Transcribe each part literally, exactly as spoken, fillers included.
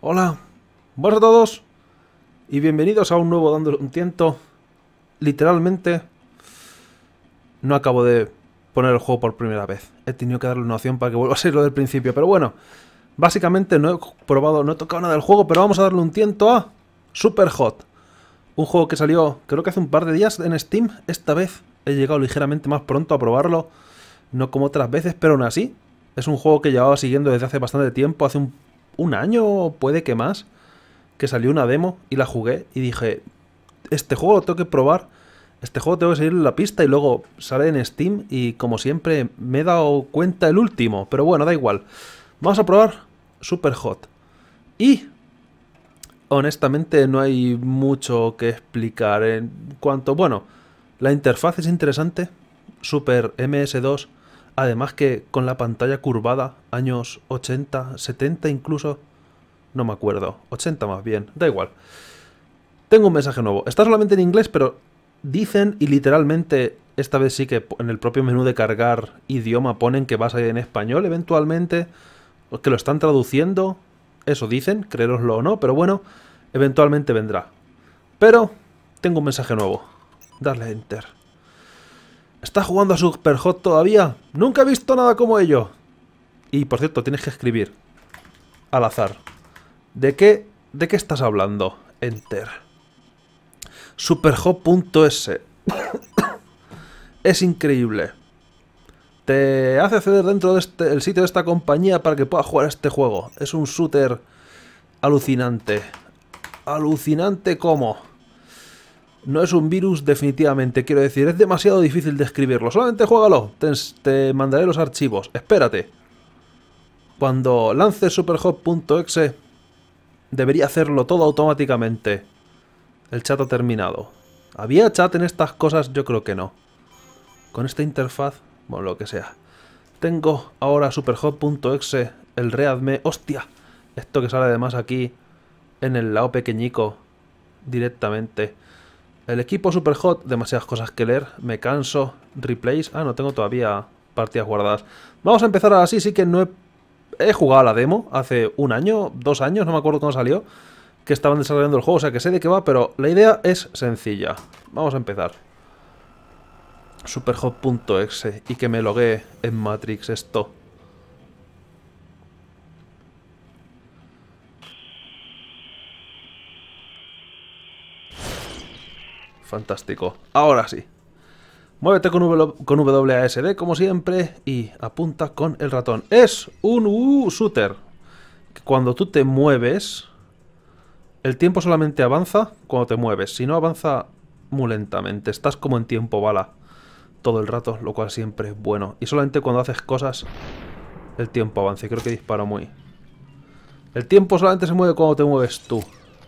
Hola, buenas a todos y bienvenidos a un nuevo Dándole un Tiento. Literalmente no acabo de poner el juego por primera vez. He tenido que darle una opción para que vuelva a ser lo del principio, pero bueno, básicamente no he probado, no he tocado nada del juego, pero vamos a darle un tiento a Superhot. Un juego que salió creo que hace un par de días en Steam. Esta vez he llegado ligeramente más pronto a probarlo, no como otras veces, pero aún así es un juego que llevaba siguiendo desde hace bastante tiempo, hace un, un año, puede que más, que salió una demo y la jugué y dije, este juego lo tengo que probar, este juego tengo que seguir la pista, y luego sale en Steam y como siempre me he dado cuenta el último, pero bueno, da igual. Vamos a probar Superhot. Y honestamente no hay mucho que explicar en cuanto... Bueno, la interfaz es interesante, Super M S dos, además que con la pantalla curvada, años ochenta, setenta incluso, no me acuerdo, ochenta más bien, da igual. Tengo un mensaje nuevo, está solamente en inglés, pero dicen, y literalmente esta vez sí que en el propio menú de cargar idioma ponen que va a salir en español eventualmente, que lo están traduciendo, eso dicen, creeroslo o no, pero bueno, eventualmente vendrá. Pero tengo un mensaje nuevo, darle a Enter. ¿Estás jugando a Superhot todavía? Nunca he visto nada como ello. Y por cierto, tienes que escribir al azar. ¿De qué, de qué estás hablando? Enter. Superhot punto es. Es increíble. Te hace acceder dentro del de este, sitio de esta compañía para que puedas jugar a este juego. Es un shooter alucinante. Alucinante como... No es un virus definitivamente, quiero decir, es demasiado difícil de escribirlo. Solamente juégalo, te, te mandaré los archivos, espérate. Cuando lances Superhot punto exe debería hacerlo todo automáticamente. El chat ha terminado. ¿Había chat en estas cosas? Yo creo que no. Con esta interfaz, bueno, lo que sea. Tengo ahora Superhot punto exe, el readme. ¡Hostia! Esto que sale además aquí en el lado pequeñico directamente. El equipo Superhot, demasiadas cosas que leer, me canso. Replays, ah, no tengo todavía partidas guardadas. Vamos a empezar así, sí que no he, he jugado a la demo hace un año, dos años, no me acuerdo cuándo salió, que estaban desarrollando el juego, o sea que sé de qué va, pero la idea es sencilla. Vamos a empezar. Superhot punto exe y que me loguee en Matrix esto. Fantástico. Ahora sí. Muévete con, w, con W A S D como siempre y apunta con el ratón. Es un uh, shooter. Cuando tú te mueves, el tiempo solamente avanza cuando te mueves. Si no, avanza muy lentamente. Estás como en tiempo bala todo el rato, lo cual siempre es bueno. Y solamente cuando haces cosas, el tiempo avanza. Y creo que disparo muy. El tiempo solamente se mueve cuando te mueves tú.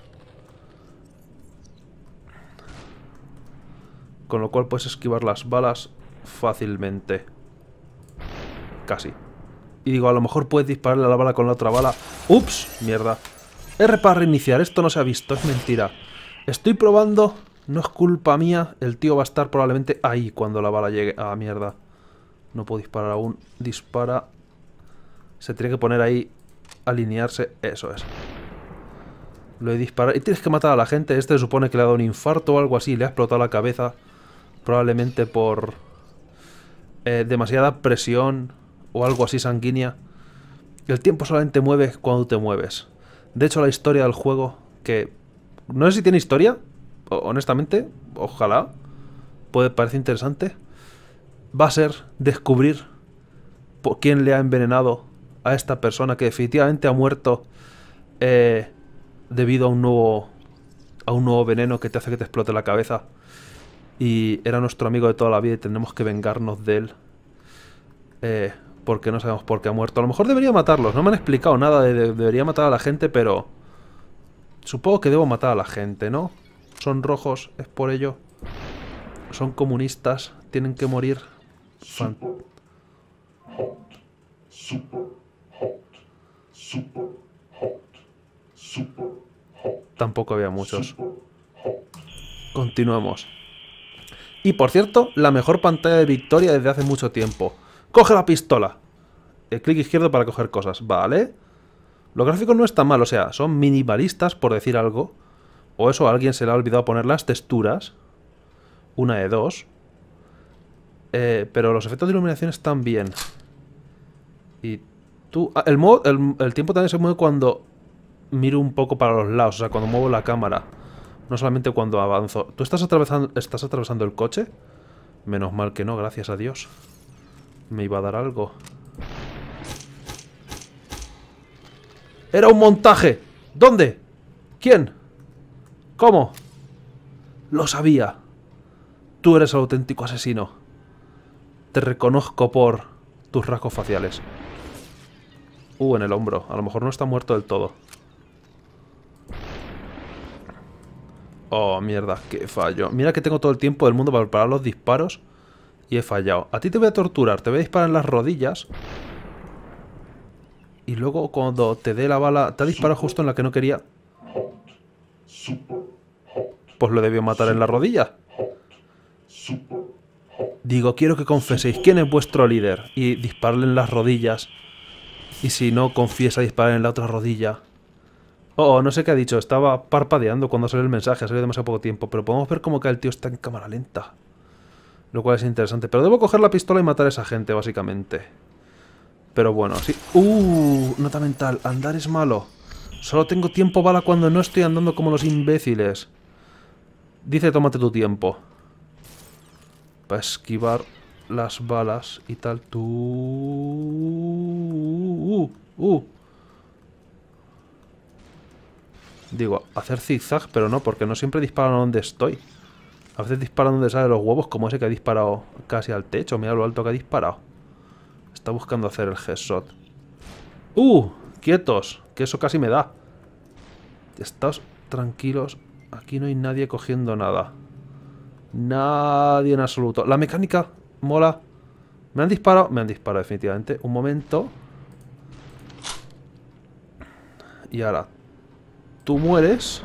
Con lo cual puedes esquivar las balas fácilmente. Casi. Y digo, a lo mejor puedes dispararle a la bala con la otra bala. ¡Ups! Mierda. R para reiniciar. Esto no se ha visto. Es mentira. Estoy probando. No es culpa mía. El tío va a estar probablemente ahí cuando la bala llegue. Ah, mierda. No puedo disparar aún. Dispara. Se tiene que poner ahí. Alinearse. Eso es. Lo he disparado. Y tienes que matar a la gente. Este se supone que le ha dado un infarto o algo así. Le ha explotado la cabeza. Probablemente por eh, demasiada presión o algo así sanguínea. El tiempo solamente mueve cuando te mueves. De hecho, la historia del juego, que no sé si tiene historia, honestamente, ojalá, puede parecer interesante, va a ser descubrir por quién le ha envenenado a esta persona que definitivamente ha muerto eh, debido a un nuevo a un nuevo veneno que te hace que te explote la cabeza. Y era nuestro amigo de toda la vida y tendremos que vengarnos de él. Eh, porque no sabemos por qué ha muerto. A lo mejor debería matarlos. No me han explicado nada de, de debería matar a la gente, pero... Supongo que debo matar a la gente, ¿no? Son rojos, es por ello. Son comunistas, tienen que morir. Fan... Super hot, super hot, super hot. Tampoco había muchos. Continuemos. Y por cierto, la mejor pantalla de victoria desde hace mucho tiempo. ¡Coge la pistola! El clic izquierdo para coger cosas, ¿vale? Los gráficos no están mal, o sea, son minimalistas, por decir algo. O eso, a alguien se le ha olvidado poner las texturas. Una de dos. Eh, pero los efectos de iluminación están bien. Y tú... ah, el, modo, el, el tiempo también se mueve cuando miro un poco para los lados, o sea, cuando muevo la cámara. No solamente cuando avanzo. ¿Tú estás atravesando, estás atravesando el coche? Menos mal que no, gracias a Dios. Me iba a dar algo. ¡Era un montaje! ¿Dónde? ¿Quién? ¿Cómo? Lo sabía. Tú eres el auténtico asesino. Te reconozco por tus rasgos faciales. Uh, en el hombro. A lo mejor no está muerto del todo. Oh, mierda, qué fallo. Mira que tengo todo el tiempo del mundo para preparar los disparos y he fallado. A ti te voy a torturar. Te voy a disparar en las rodillas. Y luego cuando te dé la bala... Te ha disparado justo en la que no quería. Pues lo debió matar en la rodilla. Digo, quiero que confeséis quién es vuestro líder. Y dispararle en las rodillas. Y si no confiesa, disparar en la otra rodilla. Oh, no sé qué ha dicho. Estaba parpadeando cuando salió el mensaje. Ha salido demasiado poco tiempo. Pero podemos ver como que el tío está en cámara lenta. Lo cual es interesante. Pero debo coger la pistola y matar a esa gente, básicamente. Pero bueno, sí. Uh, nota mental. Andar es malo. Solo tengo tiempo bala cuando no estoy andando como los imbéciles. Dice, tómate tu tiempo. Para esquivar las balas y tal. Tú... Uh, uh. Digo, hacer zigzag, pero no, porque no siempre disparan a donde estoy. A veces disparan donde salen los huevos, como ese que ha disparado casi al techo. Mira lo alto que ha disparado. Está buscando hacer el headshot. ¡Uh! Quietos, que eso casi me da. Estáos tranquilos. Aquí no hay nadie cogiendo nada. Nadie en absoluto. La mecánica mola. ¿Me han disparado? Me han disparado definitivamente. Un momento. Y ahora tú mueres.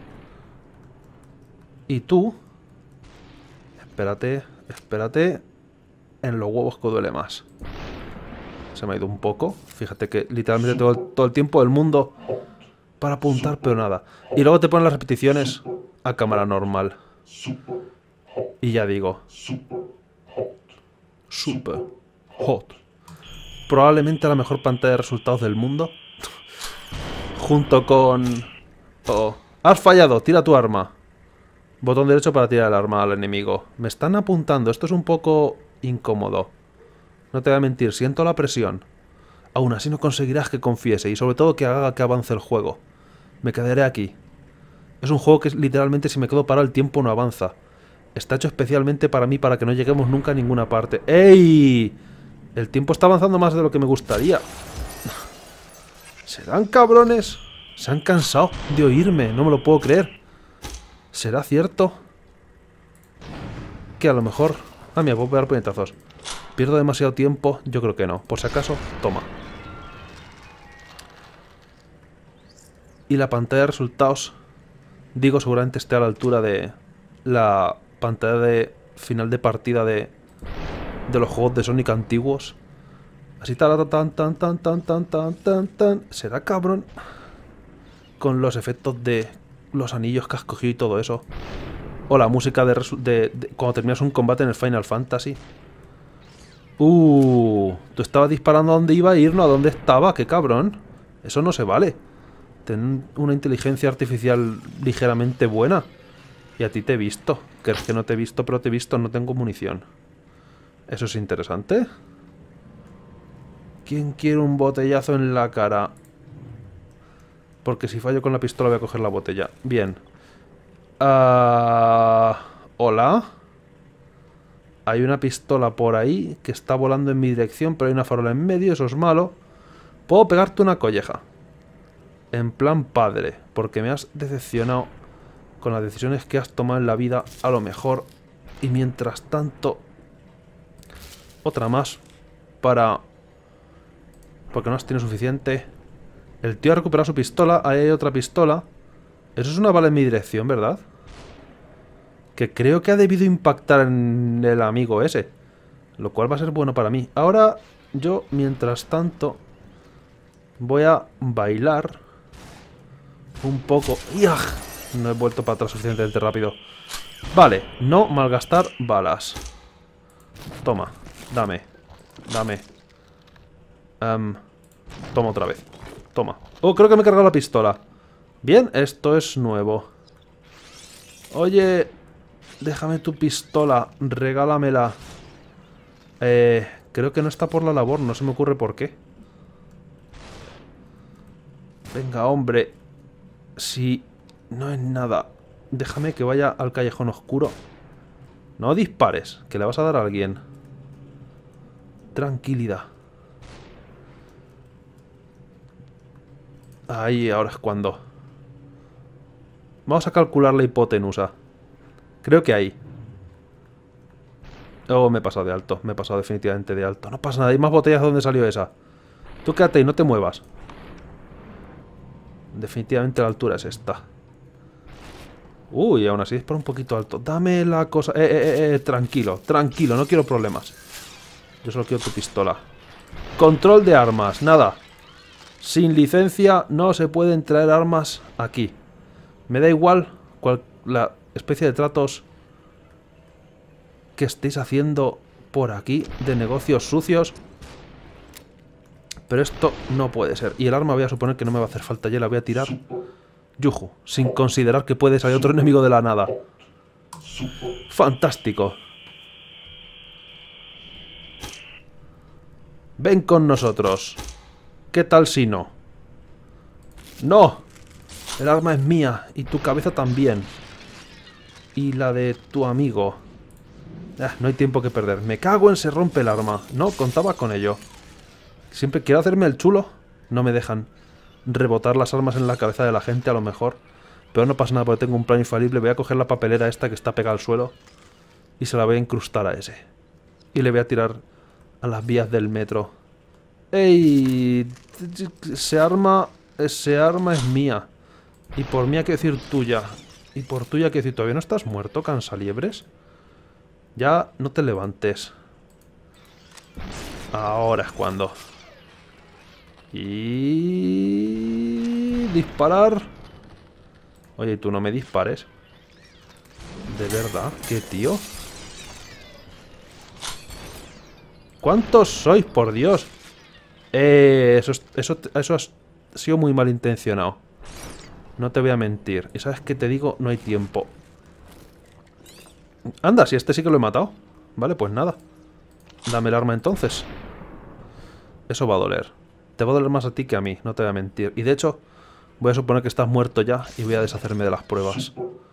Y tú... Espérate, espérate. En los huevos que duele más. Se me ha ido un poco. Fíjate que literalmente tengo el, todo el tiempo del mundo para apuntar, pero nada. Y luego te ponen las repeticiones a cámara normal. Y ya digo. Super hot. Probablemente la mejor pantalla de resultados del mundo. Junto con... Oh. Has fallado, tira tu arma. Botón derecho para tirar el arma al enemigo. Me están apuntando, esto es un poco incómodo. No te voy a mentir, siento la presión. Aún así no conseguirás que confiese y sobre todo que haga que avance el juego. Me quedaré aquí. Es un juego que literalmente si me quedo parado el tiempo no avanza. Está hecho especialmente para mí, para que no lleguemos nunca a ninguna parte. ¡Ey! El tiempo está avanzando más de lo que me gustaría. ¿Serán cabrones? Se han cansado de oírme, no me lo puedo creer. ¿Será cierto? Que a lo mejor... Ah, mira, puedo pegar puñetazos. ¿Pierdo demasiado tiempo? Yo creo que no. Por si acaso, toma. Y la pantalla de resultados, digo, seguramente esté a la altura de la pantalla de final de partida de, de los juegos de Sonic antiguos. Así tan tan tan tan tan tan tan tan tan. ¿Será cabrón? Con los efectos de los anillos que has cogido y todo eso. O la música de, de, de cuando terminas un combate en el Final Fantasy. Uh, tú estabas disparando a dónde iba a ir, no a dónde estaba, qué cabrón. Eso no se vale. Ten una inteligencia artificial ligeramente buena. Y a ti te he visto. ¿Crees que no te he visto? Pero te he visto, no tengo munición. Eso es interesante. ¿Quién quiere un botellazo en la cara? Porque si fallo con la pistola voy a coger la botella. Bien. Uh, Hola. Hay una pistola por ahí que está volando en mi dirección, pero hay una farola en medio, eso es malo. Puedo pegarte una colleja. En plan padre, porque me has decepcionado con las decisiones que has tomado en la vida, a lo mejor. Y mientras tanto, otra más para... Porque no has tenido suficiente. El tío ha recuperado su pistola, ahí hay otra pistola. Eso es una bala en mi dirección, ¿verdad? Que creo que ha debido impactar en el amigo ese. Lo cual va a ser bueno para mí. Ahora, yo, mientras tanto... Voy a bailar un poco. ¡Iah! No he vuelto para atrás suficientemente rápido. Vale, no malgastar balas. Toma, dame. Dame. Um, toma otra vez. Toma. Oh, creo que me he cargado la pistola. Bien, esto es nuevo. Oye, déjame tu pistola. Regálamela. Eh, creo que no está por la labor. No se me ocurre por qué. Venga, hombre. Si no es nada, déjame que vaya al callejón oscuro. No dispares, que le vas a dar a alguien. Tranquilidad. Ahí, ahora es cuando. Vamos a calcular la hipotenusa. Creo que ahí. Oh, me he pasado de alto. Me he pasado definitivamente de alto. No pasa nada, hay más botellas de donde salió esa. Tú quédate y no te muevas. Definitivamente la altura es esta. Uy, aún así es por un poquito alto. Dame la cosa... Eh, eh, eh, tranquilo, tranquilo, no quiero problemas. Yo solo quiero tu pistola. Control de armas, nada. Sin licencia no se pueden traer armas aquí. Me da igual cual, la especie de tratos que estéis haciendo por aquí, de negocios sucios. Pero esto no puede ser. Y el arma voy a suponer que no me va a hacer falta. Ya la voy a tirar. Yuju, sin considerar que puede salir otro enemigo de la nada. Fantástico. Ven con nosotros. ¿Qué tal si no? ¡No! El arma es mía. Y tu cabeza también. Y la de tu amigo. Ah, no hay tiempo que perder. Me cago en se rompe el arma. No, contaba con ello. Siempre quiero hacerme el chulo. No me dejan rebotar las armas en la cabeza de la gente a lo mejor. Pero no pasa nada porque tengo un plan infalible. Voy a coger la papelera esta que está pegada al suelo. Y se la voy a incrustar a ese. Y le voy a tirar a las vías del metro. ¡Ey! Ese arma... Ese arma es mía. Y por mía quiero decir tuya. Y por tuya quiero decir... ¿Todavía no estás muerto, cansaliebres? Ya no te levantes. Ahora es cuando. Y... disparar. Oye, tú no me dispares. ¿De verdad? ¿Qué tío? ¿Cuántos sois, por Dios? Eh, eso, eso, eso ha sido muy malintencionado. No te voy a mentir. Y sabes qué te digo, no hay tiempo. Anda, si este sí que lo he matado. Vale, pues nada. Dame el arma entonces. Eso va a doler. Te va a doler más a ti que a mí, no te voy a mentir. Y de hecho, voy a suponer que estás muerto ya y voy a deshacerme de las pruebas.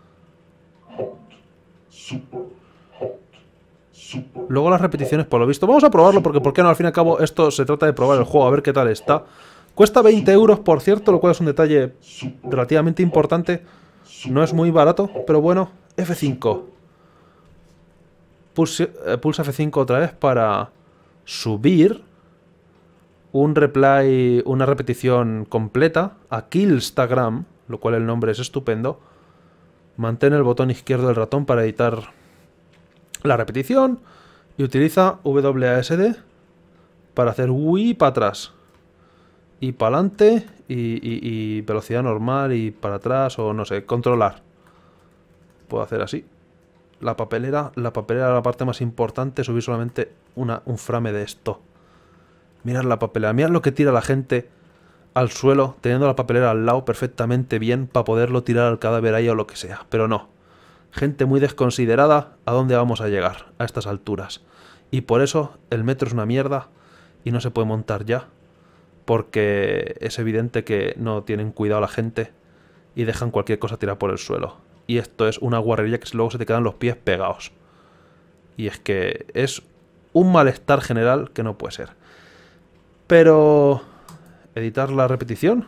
Luego las repeticiones, por lo visto. Vamos a probarlo porque, ¿por qué no? Al fin y al cabo, esto se trata de probar el juego, a ver qué tal está. Cuesta veinte euros, por cierto, lo cual es un detalle relativamente importante. No es muy barato, pero bueno. F cinco. Pulse, eh, pulsa F cinco otra vez para subir un replay, una repetición completa a Killstagram, lo cual el nombre es estupendo. Mantén el botón izquierdo del ratón para editar la repetición y utiliza W A S D para hacer Wii para atrás y para adelante y, y, y velocidad normal y para atrás o no sé, controlar. Puedo hacer así. La papelera, la papelera era la parte más importante, subir solamente una, un frame de esto. Mirad la papelera, mirad lo que tira la gente al suelo, teniendo la papelera al lado perfectamente bien para poderlo tirar al cadáver ahí o lo que sea. Pero no. Gente muy desconsiderada, ¿a dónde vamos a llegar a estas alturas? Y por eso el metro es una mierda y no se puede montar ya. Porque es evidente que no tienen cuidado la gente y dejan cualquier cosa tirada por el suelo. Y esto es una guarrería que luego se te quedan los pies pegados. Y es que es un malestar general que no puede ser. Pero... ¿editar la repetición?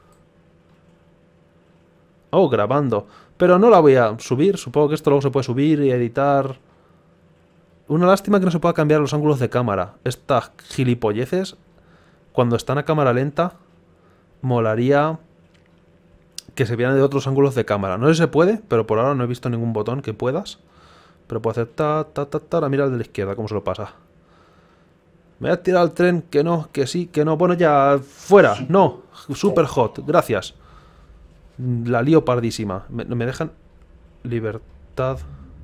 Oh, grabando. Pero no la voy a subir. Supongo que esto luego se puede subir y editar. Una lástima que no se pueda cambiar los ángulos de cámara. Estas gilipolleces, cuando están a cámara lenta, molaría que se vieran de otros ángulos de cámara. No sé si se puede, pero por ahora no he visto ningún botón que puedas. Pero puedo hacer ta, ta, ta, ta. Ahora mira el de la izquierda, cómo se lo pasa. Me voy a tirar al tren, que no, que sí, que no. Bueno, ya, fuera, no. Super hot, gracias. La lío pardísima. ¿Me, me dejan? Libertad.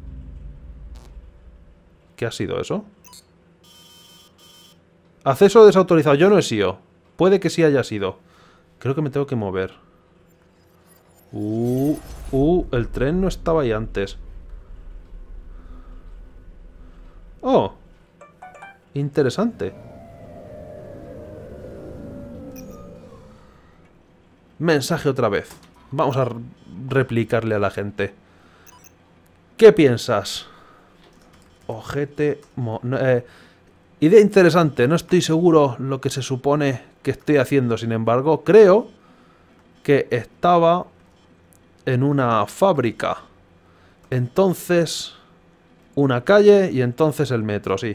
¿Qué ha sido eso? Acceso desautorizado. Yo no he sido. Puede que sí haya sido. Creo que me tengo que mover. Uh, uh, el tren no estaba ahí antes. Oh. Interesante. Mensaje otra vez. Vamos a replicarle a la gente. ¿Qué piensas? Ojete... Mo no, eh, idea interesante. No estoy seguro lo que se supone que estoy haciendo. Sin embargo, creo que estaba en una fábrica. Entonces... Una calle y entonces el metro, sí.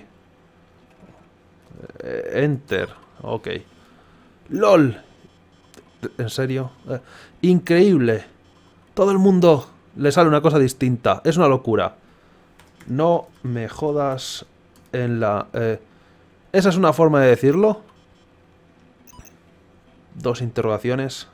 Enter. Ok. LOL. ¿En serio? Eh, increíble. Todo el mundo le sale una cosa distinta. Es una locura. No me jodas en la... Eh, ¿esa es una forma de decirlo? Dos interrogaciones.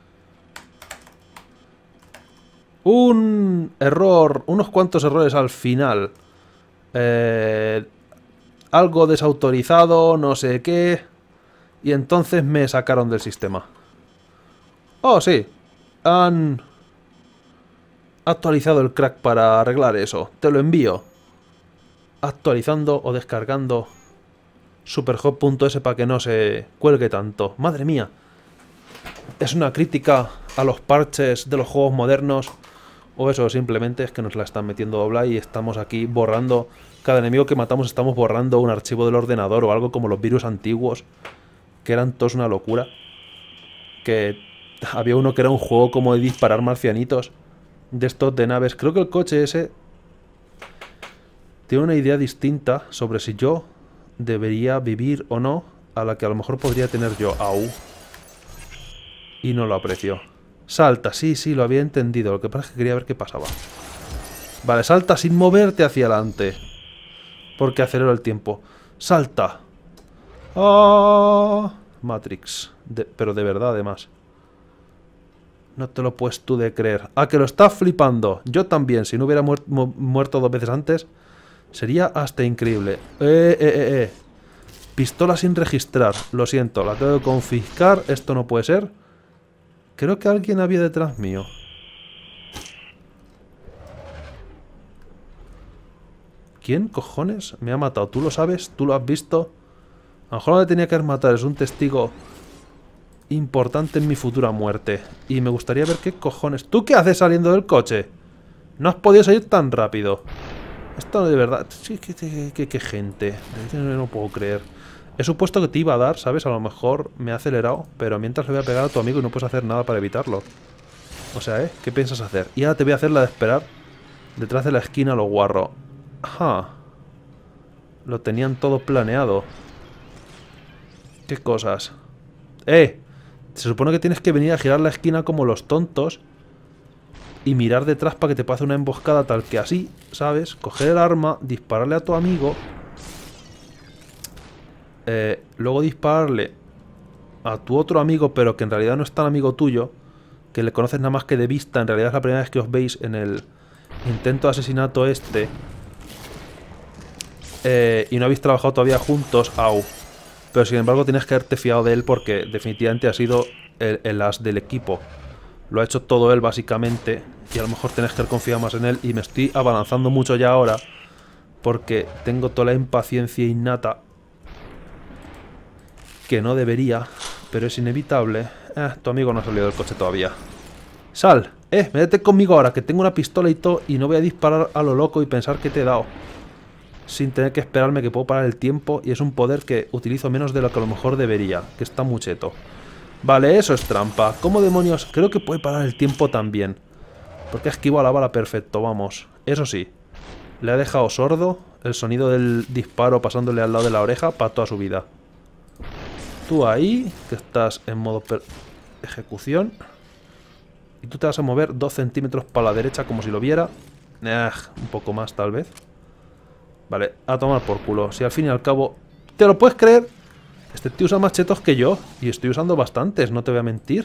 Un error, unos cuantos errores al final. Eh, algo desautorizado, no sé qué. Y entonces me sacaron del sistema. Oh, sí. Han actualizado el crack para arreglar eso. Te lo envío. Actualizando o descargando superhot punto es para que no se cuelgue tanto. Madre mía. ¿Es una crítica a los parches de los juegos modernos? O eso simplemente es que nos la están metiendo dobla y estamos aquí borrando... Cada enemigo que matamos estamos borrando un archivo del ordenador o algo como los virus antiguos. Que eran todos una locura. Que había uno que era un juego como de disparar marcianitos. De estos de naves. Creo que el coche ese... tiene una idea distinta sobre si yo debería vivir o no. A la que a lo mejor podría tener yo. Au. Y no lo aprecio. Salta, sí, sí, lo había entendido. Lo que pasa es que quería ver qué pasaba. Vale, salta sin moverte hacia adelante. Porque acelero el tiempo. Salta. ¡Ah! Matrix. De, pero de verdad, además. No te lo puedes tú de creer. Ah, que lo estás flipando. Yo también. Si no hubiera muer mu muerto dos veces antes, sería hasta increíble. Eh, eh, eh, eh. Pistola sin registrar. Lo siento, la tengo que confiscar. Esto no puede ser. Creo que alguien había detrás mío. ¿Quién cojones me ha matado? ¿Tú lo sabes? ¿Tú lo has visto? A lo mejor no le tenía que haber matado. Es un testigo importante en mi futura muerte. Y me gustaría ver qué cojones... ¿Tú qué haces saliendo del coche? No has podido salir tan rápido. Esto de verdad... Sí, qué, qué, qué, qué gente. No puedo creer. He supuesto que te iba a dar, ¿sabes? A lo mejor me ha acelerado, pero mientras le voy a pegar a tu amigo y no puedes hacer nada para evitarlo. O sea, ¿eh? ¿Qué piensas hacer? Y ahora te voy a hacer la de esperar detrás de la esquina, lo guarro. Ajá. Lo tenían todo planeado. ¿Qué cosas? ¡Eh! Se supone que tienes que venir a girar la esquina como los tontos y mirar detrás para que te pase una emboscada tal que así, ¿sabes? Coger el arma, dispararle a tu amigo... Eh, luego dispararle a tu otro amigo, pero que en realidad no es tan amigo tuyo, que le conoces nada más que de vista, en realidad es la primera vez que os veis en el intento de asesinato este, eh, y no habéis trabajado todavía juntos, au. Pero sin embargo tienes que haberte fiado de él porque definitivamente ha sido el, el as del equipo. Lo ha hecho todo él básicamente, y a lo mejor tenés que haber confiado más en él, y me estoy abalanzando mucho ya ahora, porque tengo toda la impaciencia innata que no debería, pero es inevitable. Eh, tu amigo no ha salido del coche todavía. ¡Sal! ¡Eh! Métete conmigo ahora, que tengo una pistola y todo, y no voy a disparar a lo loco y pensar que te he dado. Sin tener que esperarme, que puedo parar el tiempo, y es un poder que utilizo menos de lo que a lo mejor debería, que está muy cheto. Vale, eso es trampa. ¿Cómo demonios? Creo que puede parar el tiempo también. Porque esquivo a la bala perfecto, vamos. Eso sí, le ha dejado sordo el sonido del disparo pasándole al lado de la oreja para toda su vida. Tú ahí, que estás en modo ejecución. Y tú te vas a mover dos centímetros para la derecha como si lo viera. Eh, un poco más tal vez. Vale, a tomar por culo. Si al fin y al cabo ¿Te lo puedes creer? Este tío usa más chetos que yo. Y estoy usando bastantes, no te voy a mentir.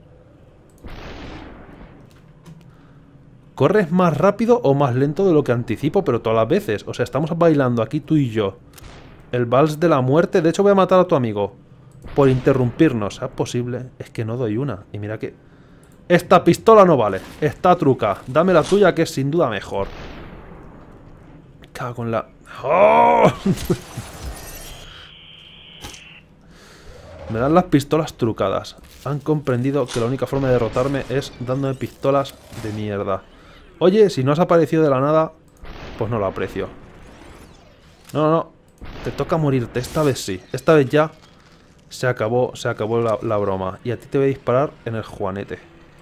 Corres más rápido o más lento de lo que anticipo, pero todas las veces. O sea, estamos bailando aquí tú y yo. El vals de la muerte. De hecho, voy a matar a tu amigo. Por interrumpirnos. ¿Es posible? Es que no doy una. Y mira que... Esta pistola no vale. Está truca. Dame la tuya, que es sin duda mejor. Me cago en la... ¡Oh! Me dan las pistolas trucadas. Han comprendido que la única forma de derrotarme es dándome pistolas de mierda. Oye, si no has aparecido de la nada, pues no lo aprecio. No, no, no. Te toca morirte. Esta vez sí. Esta vez ya se acabó, se acabó la, la broma. Y a ti te voy a disparar en el juanete.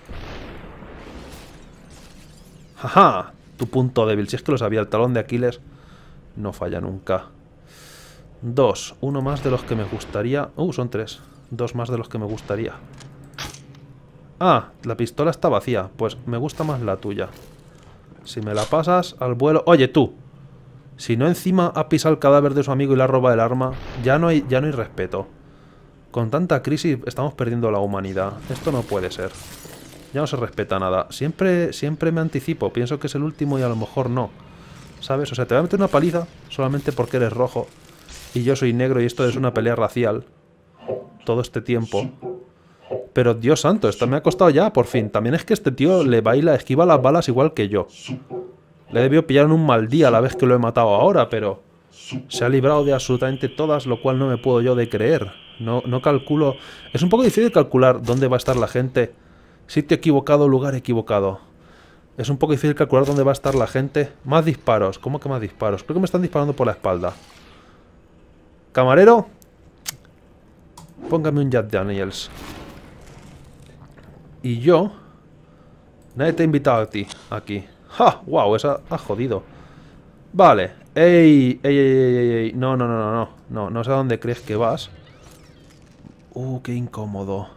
¡Jaja! Tu punto débil. Si es que lo sabía, el talón de Aquiles no falla nunca. Dos. Uno más de los que me gustaría... Uh, son tres. Dos más de los que me gustaría. Ah, la pistola está vacía. Pues me gusta más la tuya. Si me la pasas al vuelo... Oye, tú. Si no encima ha pisado el cadáver de su amigo y le ha robado el arma, ya no hay, ya no hay respeto. Con tanta crisis estamos perdiendo la humanidad. Esto no puede ser. Ya no se respeta nada. Siempre, siempre me anticipo. Pienso que es el último y a lo mejor no. ¿Sabes? O sea, te voy a meter una paliza solamente porque eres rojo. Y yo soy negro y esto es una pelea racial. Todo este tiempo. Pero Dios santo, esto me ha costado ya, por fin. También es que este tío le baila, esquiva las balas igual que yo. Le debió pillar en un mal día a la vez que lo he matado ahora, pero... Se ha librado de absolutamente todas, lo cual no me puedo yo de creer. No, no calculo... Es un poco difícil calcular dónde va a estar la gente. Sitio equivocado, lugar equivocado. Es un poco difícil calcular dónde va a estar la gente. Más disparos. ¿Cómo que más disparos? Creo que me están disparando por la espalda. Camarero. Póngame un Jack Daniels. Y yo... Nadie te ha invitado a ti, aquí. ¡Ja! ¡Wow! Esa ha jodido. Vale. ¡Ey! ¡Ey, ey, ey, ey, ey! No, no, no, no, no. No, no sé a dónde crees que vas. Uh, qué incómodo.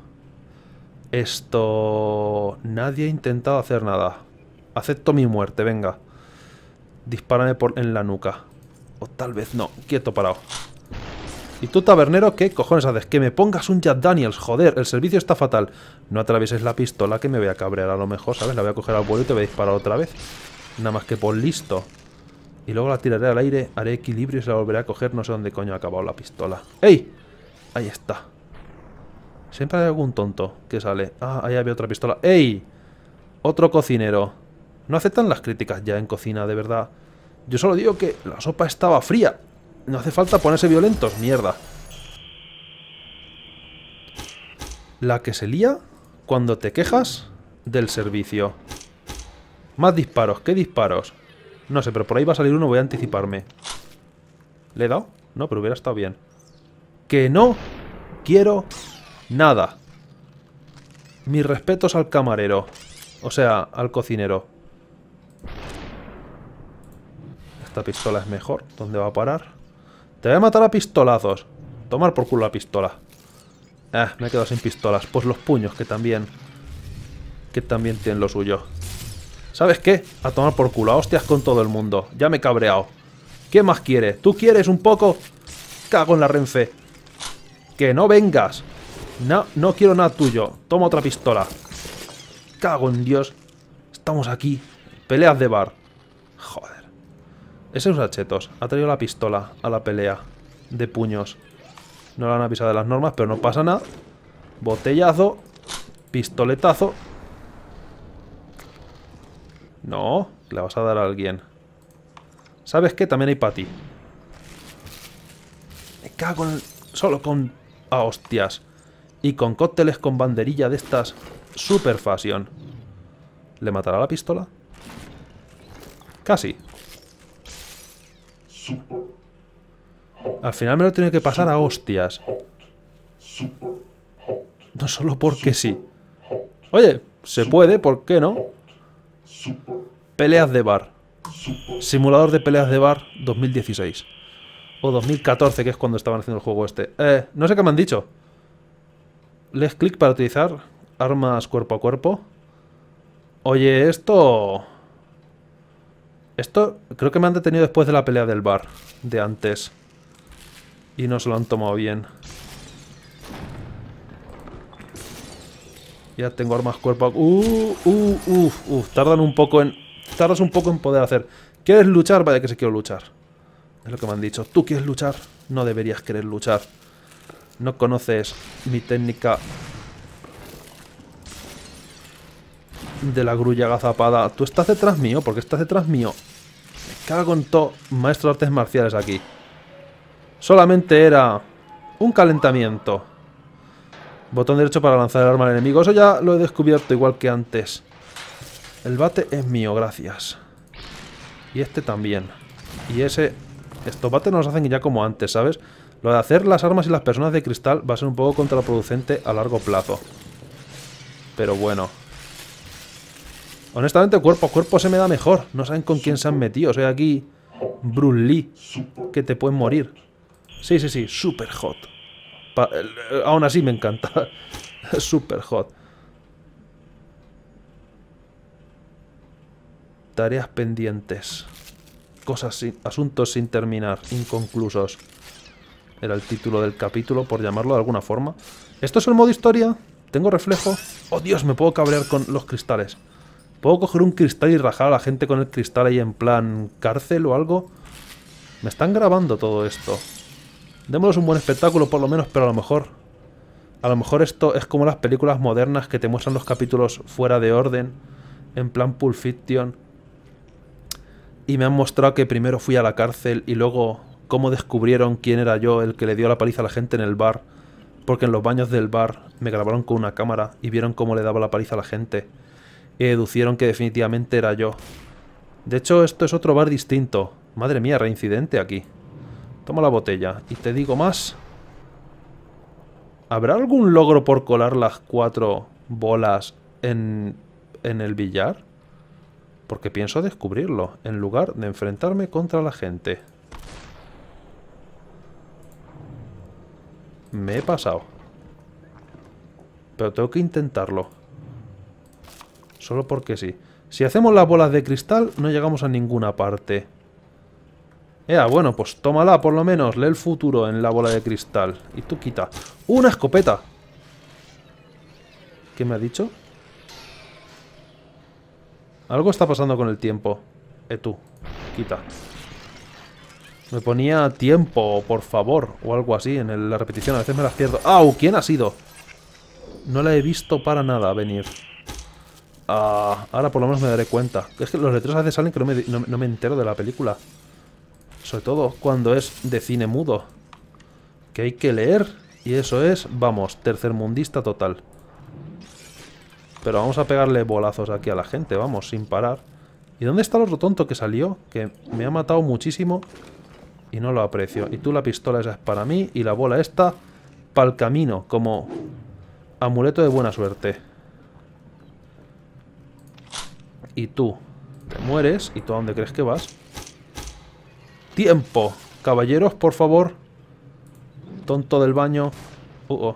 Esto... Nadie ha intentado hacer nada. Acepto mi muerte, venga. Dispárame por en la nuca. O tal vez no. Quieto, parado. ¿Y tú, tabernero, qué cojones haces? Que me pongas un Jack Daniels, joder, el servicio está fatal. No atravieses la pistola que me voy a cabrear a lo mejor, ¿sabes? La voy a coger al vuelo y te voy a disparar otra vez. Nada más que por listo. Y luego la tiraré al aire, haré equilibrio y se la volveré a coger. No sé dónde coño ha acabado la pistola. ¡Ey! Ahí está. Siempre hay algún tonto que sale. Ah, ahí había otra pistola. ¡Ey! Otro cocinero. No aceptan las críticas ya en cocina, de verdad. Yo solo digo que la sopa estaba fría. No hace falta ponerse violentos, mierda. La que se lía cuando te quejas del servicio. Más disparos, ¿qué disparos? No sé, pero por ahí va a salir uno, voy a anticiparme. ¿Le he dado? No, pero hubiera estado bien. Que no quiero nada. Mis respetos al camarero. O sea, al cocinero. Esta pistola es mejor. ¿Dónde va a parar? Te voy a matar a pistolazos. Tomar por culo la pistola. Ah, me he quedado sin pistolas. Pues los puños, que también... Que también tienen lo suyo. ¿Sabes qué? A tomar por culo. A hostias con todo el mundo. Ya me he cabreado. ¿Qué más quieres? ¿Tú quieres un poco? Cago en la Renfe. Que no vengas. No, no quiero nada tuyo. Toma otra pistola. Cago en Dios. Estamos aquí. Peleas de bar. Joder. Ese usa chetos. Ha traído la pistola a la pelea de puños. No le han avisado de las normas, pero no pasa nada. Botellazo. Pistoletazo. No, le vas a dar a alguien. ¿Sabes qué? También hay para ti. Me cago en... Solo con... Ah, hostias. Y con cócteles con banderilla de estas. Super fashion. ¿Le matará la pistola? Casi. Al final me lo tiene que pasar a hostias. No solo porque sí. Oye, se puede, ¿por qué no? Peleas de bar. Simulador de peleas de bar dos mil dieciséis. O dos mil catorce, que es cuando estaban haciendo el juego este. Eh, no sé qué me han dicho. Les clic para utilizar armas cuerpo a cuerpo. Oye, esto... Esto creo que me han detenido después de la pelea del bar. De antes. Y no se lo han tomado bien. Ya tengo armas cuerpo a... Uh, uh, uf, uf. Tardan un poco en... Tardas un poco en poder hacer... ¿Quieres luchar? Vaya que sí quiero luchar. Es lo que me han dicho. ¿Tú quieres luchar? No deberías querer luchar. No conoces mi técnica... de la grulla agazapada. Tú estás detrás mío. ¿Por qué estás detrás mío? Me cago en todo. Maestro de artes marciales aquí. Solamente era... un calentamiento. Botón derecho para lanzar el arma al enemigo. Eso ya lo he descubierto igual que antes. El bate es mío, gracias. Y este también. Y ese... Estos bates no los hacen ya como antes, ¿sabes? Lo de hacer las armas y las personas de cristal va a ser un poco contraproducente a largo plazo. Pero bueno. Honestamente, cuerpo a cuerpo se me da mejor. No saben con quién se han metido. Soy aquí... Bruce Lee. Que te pueden morir. Sí, sí, sí. Super hot. Pa aún así me encanta. Super hot. Tareas pendientes. Cosas sin... Asuntos sin terminar. Inconclusos. Era el título del capítulo, por llamarlo de alguna forma. ¿Esto es el modo historia? ¿Tengo reflejo? ¡Oh, Dios! Me puedo cabrear con los cristales. ¿Puedo coger un cristal y rajar a la gente con el cristal ahí en plan cárcel o algo? Me están grabando todo esto. Démosles un buen espectáculo por lo menos, pero a lo mejor... A lo mejor esto es como las películas modernas que te muestran los capítulos fuera de orden. En plan Pulp Fiction. Y me han mostrado que primero fui a la cárcel y luego cómo descubrieron quién era yo el que le dio la paliza a la gente en el bar. Porque en los baños del bar me grabaron con una cámara y vieron cómo le daba la paliza a la gente. Y deducieron que definitivamente era yo. De hecho, esto es otro bar distinto. Madre mía, reincidente aquí. Toma la botella. Y te digo más. ¿Habrá algún logro por colar las cuatro bolas en, en el billar? Porque pienso descubrirlo, en lugar de enfrentarme contra la gente. Me he pasado. Pero tengo que intentarlo. Solo porque sí. Si hacemos las bolas de cristal, no llegamos a ninguna parte. Ea, bueno, pues tómala por lo menos. Lee el futuro en la bola de cristal. Y tú quita. ¡Una escopeta! ¿Qué me ha dicho? Algo está pasando con el tiempo. Eh, tú. Quita. Me ponía tiempo, por favor. O algo así en el- la repetición. A veces me las pierdo. ¡Au! ¿Quién ha sido? No la he visto para nada venir. Ah, ahora por lo menos me daré cuenta. Es que los letreros a veces salen que no me, no, no me entero de la película. Sobre todo cuando es de cine mudo. Que hay que leer. Y eso es, vamos, tercermundista total. Pero vamos a pegarle bolazos aquí a la gente, vamos, sin parar. ¿Y dónde está el otro tonto que salió? Que me ha matado muchísimo y no lo aprecio. Y tú, la pistola esa es para mí y la bola esta para el camino, como amuleto de buena suerte. Y tú te mueres. ¿Y tú a dónde crees que vas? ¡Tiempo! Caballeros, por favor. Tonto del baño. Uh -oh.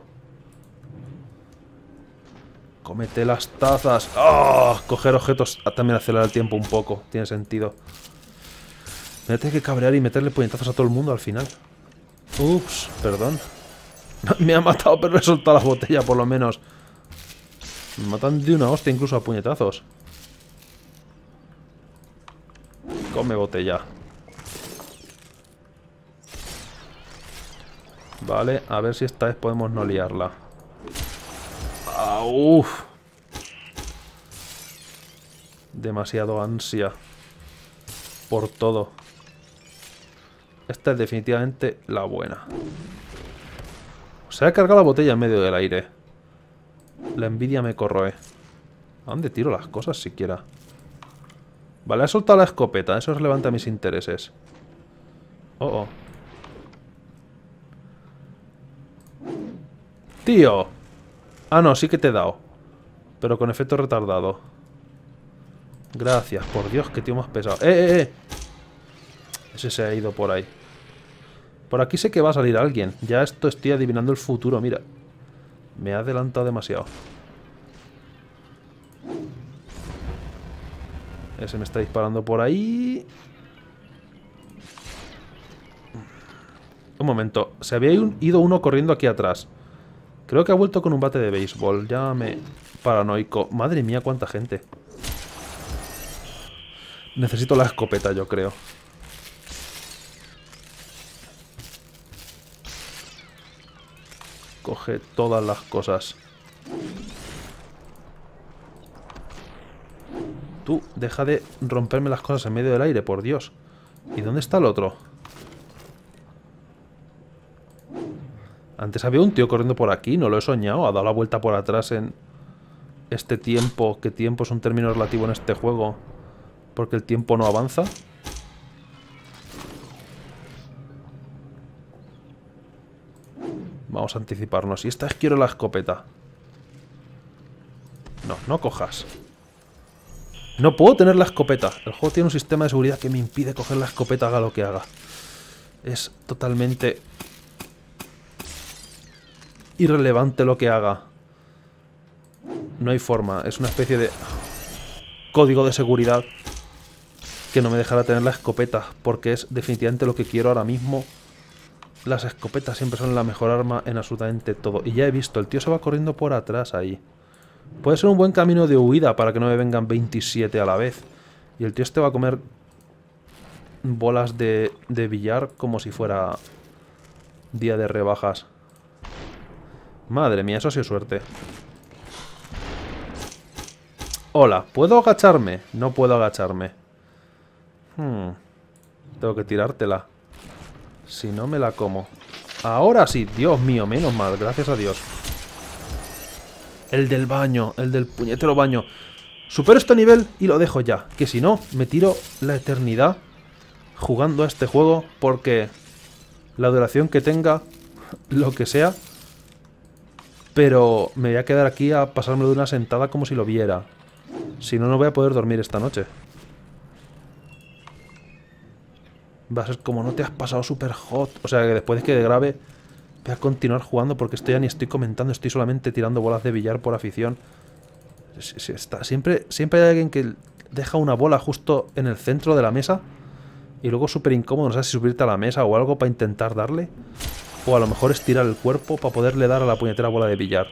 Cómete las tazas. ¡Oh! Coger objetos también acelera el tiempo un poco. Tiene sentido. Me tengo que cabrear y meterle puñetazos a todo el mundo al final. Ups, perdón. Me ha matado, pero le he soltado la botella por lo menos. Me matan de una hostia incluso a puñetazos. Come botella. Vale, a ver si esta vez podemos no liarla. Ah, uf. Demasiado ansia. Por todo. Esta es definitivamente la buena. Se ha cargado la botella en medio del aire. La envidia me corroe. ¿A dónde tiro las cosas siquiera? Vale, he soltado la escopeta. Eso levanta mis intereses. Oh, oh. ¡Tío! Ah, no, sí que te he dado. Pero con efecto retardado. Gracias, por Dios, qué tío más pesado. ¡Eh, eh, eh! Ese se ha ido por ahí. Por aquí sé que va a salir alguien. Ya esto estoy adivinando el futuro, mira. Me ha adelantado demasiado. Ese me está disparando por ahí. Un momento. Se había ido uno corriendo aquí atrás. Creo que ha vuelto con un bate de béisbol. Ya me... Paranoico. Madre mía, cuánta gente. Necesito la escopeta, yo creo. Coge todas las cosas. Tú, deja de romperme las cosas en medio del aire, por Dios. ¿Y dónde está el otro? Antes había un tío corriendo por aquí, no lo he soñado. Ha dado la vuelta por atrás en este tiempo. ¿Qué tiempo es un término relativo en este juego? Porque el tiempo no avanza. Vamos a anticiparnos. Y esta vez quiero la escopeta. No, no cojas. No puedo tener la escopeta. El juego tiene un sistema de seguridad que me impide coger la escopeta, haga lo que haga. Es totalmente irrelevante lo que haga. No hay forma. Es una especie de código de seguridad que no me dejará tener la escopeta, porque es definitivamente lo que quiero ahora mismo. Las escopetas siempre son la mejor arma en absolutamente todo. Y ya he visto, el tío se va corriendo por atrás ahí. Puede ser un buen camino de huida para que no me vengan veintisiete a la vez. Y el tío este va a comer bolas de, de billar como si fuera día de rebajas. Madre mía, eso ha sido suerte. Hola, ¿puedo agacharme? No puedo agacharme. Hmm. Tengo que tirártela. Si no, me la como. Ahora sí, Dios mío, menos mal, gracias a Dios. El del baño, el del puñetero baño. Supero este nivel y lo dejo ya. Que si no, me tiro la eternidad jugando a este juego, porque la duración que tenga, lo que sea, pero me voy a quedar aquí a pasármelo de una sentada como si lo viera. Si no, no voy a poder dormir esta noche. Va a ser como no te has pasado super hot. O sea, que después de que grabe voy a continuar jugando, porque esto ya ni estoy comentando, estoy solamente tirando bolas de billar por afición. Si, si está, siempre, siempre hay alguien que deja una bola justo en el centro de la mesa y luego súper incómodo, no sabes si subirte a la mesa o algo para intentar darle. O a lo mejor estirar el cuerpo para poderle dar a la puñetera bola de billar.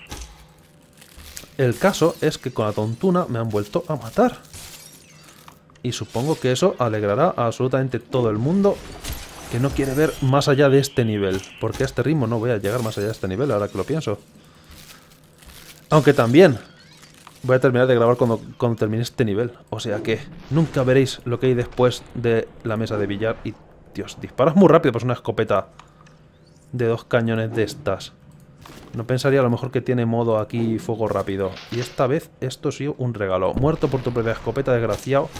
El caso es que con la tontuna me han vuelto a matar. Y supongo que eso alegrará a absolutamente todo el mundo que no quiere ver más allá de este nivel. Porque a este ritmo no voy a llegar más allá de este nivel, ahora que lo pienso. Aunque también voy a terminar de grabar cuando, cuando termine este nivel. O sea que nunca veréis lo que hay después de la mesa de billar. Y, Dios, disparas muy rápido, pues una escopeta de dos cañones de estas. No pensaría a lo mejor que tiene modo aquí fuego rápido. Y esta vez esto ha sido un regalo. Muerto por tu propia escopeta, desgraciado.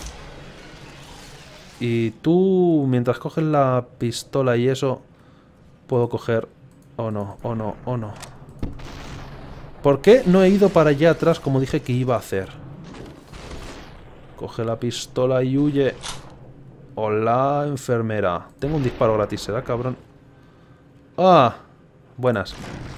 Y tú, mientras coges la pistola y eso, puedo coger... Oh no, oh no, oh no. ¿Por qué no he ido para allá atrás como dije que iba a hacer? Coge la pistola y huye. Hola, enfermera. Tengo un disparo gratis, ¿será, cabrón? ¡Ah! Buenas.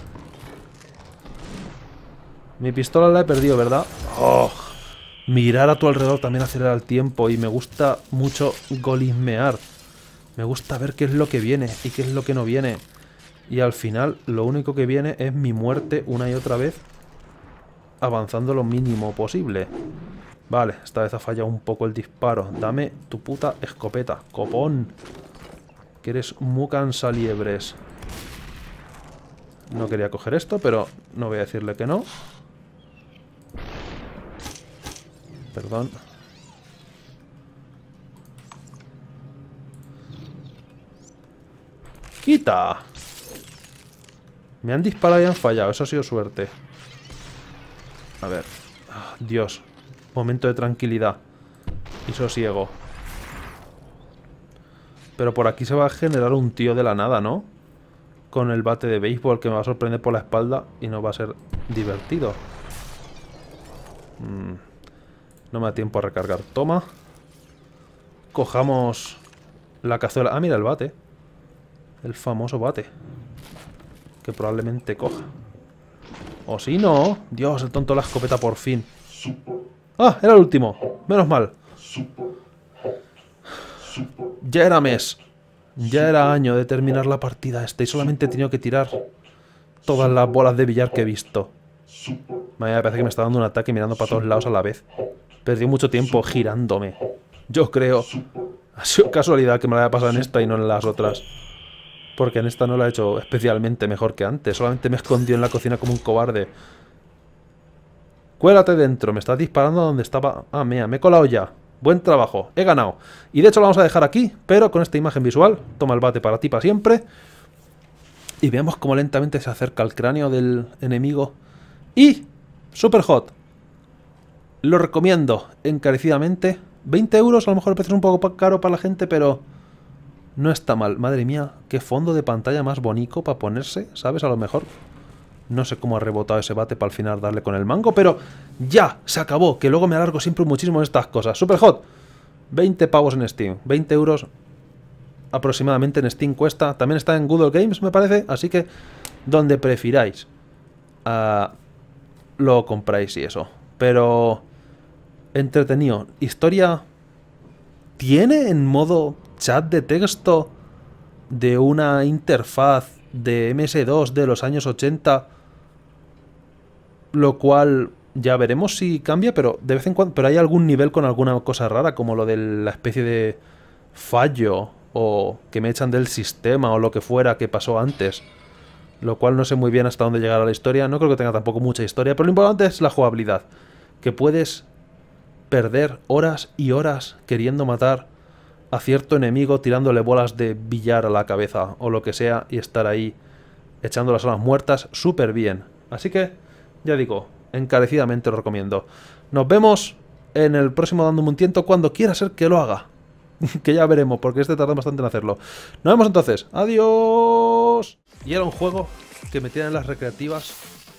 Mi pistola la he perdido, ¿verdad? ¡Oh! Mirar a tu alrededor también acelera el tiempo y me gusta mucho golismear. Me gusta ver qué es lo que viene y qué es lo que no viene. Y al final lo único que viene es mi muerte una y otra vez, avanzando lo mínimo posible. Vale, esta vez ha fallado un poco el disparo. Dame tu puta escopeta, copón. Que eres muy cansaliebres. No quería coger esto, pero no voy a decirle que no. Perdón. ¡Quita! Me han disparado y han fallado. Eso ha sido suerte. A ver. Oh, Dios. Momento de tranquilidad. Y sosiego. Pero por aquí se va a generar un tío de la nada, ¿no? Con el bate de béisbol que me va a sorprender por la espalda y no va a ser divertido. Mm. No me da tiempo a recargar. Toma. Cojamos la cazuela. Ah, mira el bate. El famoso bate. Que probablemente coja. O si no... Dios, el tonto de la escopeta por fin. Ah, era el último. Menos mal. Ya era mes. Ya era año de terminar la partida esta y solamente he tenido que tirar todas las bolas de billar que he visto. Me parece que me está dando un ataque mirando para todos lados a la vez. Perdí mucho tiempo girándome. Yo creo. Ha sido casualidad que me la haya pasado en esta y no en las otras. Porque en esta no la he hecho especialmente mejor que antes. Solamente me escondió en la cocina como un cobarde. Cuélate dentro. Me estás disparando donde estaba... Ah, mira, me he colado ya. Buen trabajo. He ganado. Y de hecho lo vamos a dejar aquí. Pero con esta imagen visual. Toma el bate para ti para siempre. Y veamos cómo lentamente se acerca al cráneo del enemigo. Y... Super hot. Lo recomiendo encarecidamente. veinte euros, a lo mejor el precio es un poco caro para la gente, pero no está mal. Madre mía, qué fondo de pantalla más bonito para ponerse, ¿sabes? A lo mejor. No sé cómo ha rebotado ese bate para al final darle con el mango, pero ya, se acabó. Que luego me alargo siempre muchísimo en estas cosas. Super hot. veinte pavos en Steam. veinte euros aproximadamente en Steam cuesta. También está en Google Games, me parece. Así que, donde prefiráis, uh, lo compráis y eso. Pero... entretenido. Historia... ¿Tiene en modo chat de texto de una interfaz de eme ese dos de los años ochenta? Lo cual ya veremos si cambia, pero de vez en cuando... Pero hay algún nivel con alguna cosa rara, como lo de la especie de fallo, o que me echan del sistema, o lo que fuera que pasó antes. Lo cual no sé muy bien hasta dónde llegará la historia. No creo que tenga tampoco mucha historia, pero lo importante es la jugabilidad. Que puedes perder horas y horas queriendo matar a cierto enemigo, tirándole bolas de billar a la cabeza, o lo que sea, y estar ahí echando las almas muertas súper bien. Así que, ya digo, encarecidamente lo recomiendo. Nos vemos en el próximo Dándome un Tiento cuando quiera ser que lo haga. Que ya veremos, porque este tarda bastante en hacerlo. Nos vemos entonces. ¡Adiós! Y era un juego que metían en las recreativas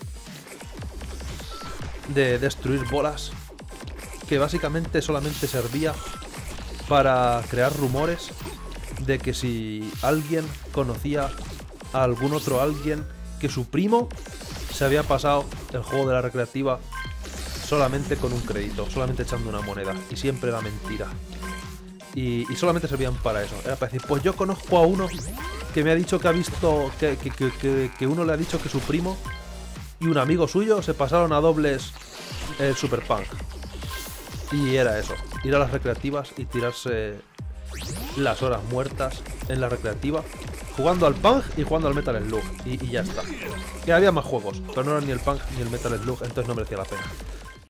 de destruir bolas, que básicamente solamente servía para crear rumores de que si alguien conocía a algún otro alguien, que su primo se había pasado el juego de la recreativa solamente con un crédito, solamente echando una moneda, y siempre era mentira. Y, y solamente servían para eso. Era para decir, pues yo conozco a uno que me ha dicho que ha visto, que, que, que, que, que uno le ha dicho que su primo y un amigo suyo se pasaron a dobles el Super Punk. Y era eso, ir a las recreativas y tirarse las horas muertas en la recreativa, jugando al Punk y jugando al Metal Slug, y, y ya está. Que había más juegos, pero no era ni el Punk ni el Metal Slug, entonces no merecía la pena.